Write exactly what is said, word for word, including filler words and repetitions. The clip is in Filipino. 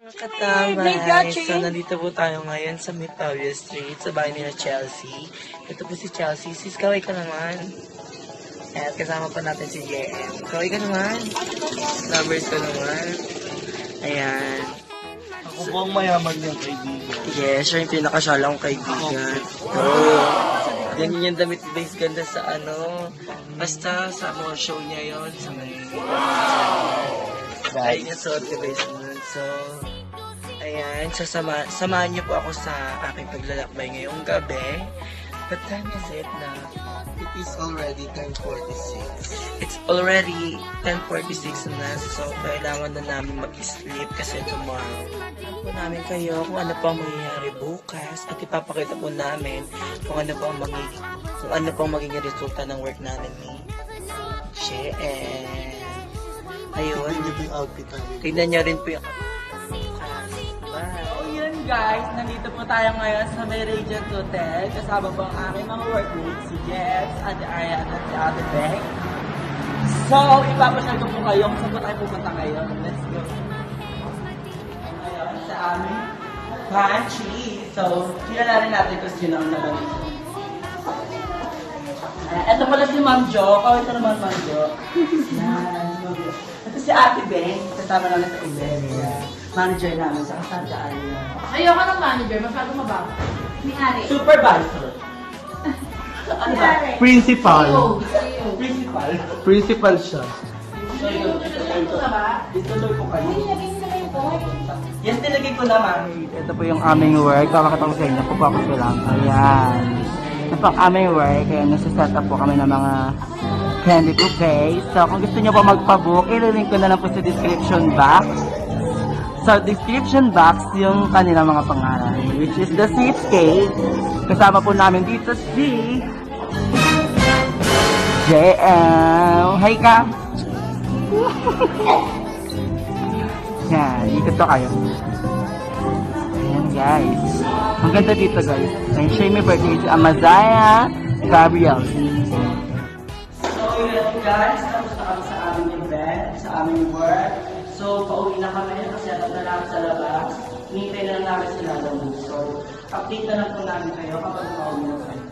Katamay. So, nandito po tayo ngayon sa Victoria Street, sa bahay nila Chelsea. Ito po si Chelsea. Sis, kaway ka naman. At kasama pa natin si J M. Kaway ka naman. Lovers ka naman. Ayan. Ako po ang mayaman niyang kaibigan. Yes, siya yung pinakasyalong kaibigan. Oh. Ganyan yung damit base ganda sa ano. Basta sa mga show niya yon sa may... Ay, niya suot ka base nun. So, ayan. So, sama, samahan niyo po ako sa aking paglalakbay ngayong gabi. What time is it na? It is already ten forty-six. It's already ten forty-six na. So, kailangan na namin mag-sleep kasi tomorrow. Alam po namin kayo kung ano pa ang mangyayari bukas at ipapakita po namin kung ano pa ang magiging, kung ano pa ang magiging resulta ng work namin ni She. And ayun. Tingnan niyo yung outfit namin. Tignan niyo rin po yung bukas. Bye! So yun guys, nandito po tayo ngayon sa may Radiant Hotel. Kasama po ang aking mga workmates, si Jets, Ate Ayan at si Ate Beck. So, ipapasyal ko po kayo kung saan po tayo pupunta ngayon. Let's go! Ngayon, sa aming pantry. So, kilalanin natin kung sino ang naman. Uh, ito pala si Ma'am Jo. Kawit na naman, Ma'am Jo. Yan, si Ma'am Jo. Ito si Ate Beng. Kasama namin sa event. Manager namin sa Kasada Area. Ayoko ng manager, masyadong mabago. May-ari. Supervisor. Ano ba? Principal. Principal. Principal siya. So yun, ito na ba? Ituloy ko kayo. Nilagay mo na yung boy. Yes, nilagay ko naman. Ito po yung aming work. Kakakita ko sa inyo. Pupakus ko lang. Ayan. Ito po ang aming work. Kaya nasa-set up po kami ng mga candy bouquet. So kung gusto nyo po magpabook, ililink ko na lang po sa description box. Sa description box yung kanilang mga pangalan, which is the Seascape. Kasama po namin dito si J M. Hi ka! Yan, dito to kayo. Ayan guys. Ang ganda dito guys. And siya may birthday si Amazaya Gabriel. So yun guys, tapos na kami sa aming event, sa aming work. So, pauwi na kami kasi alam na namin sa labas. Hinihintay na lang namin sila lang. So, update na lang po namin kayo kapag pauwi na kami.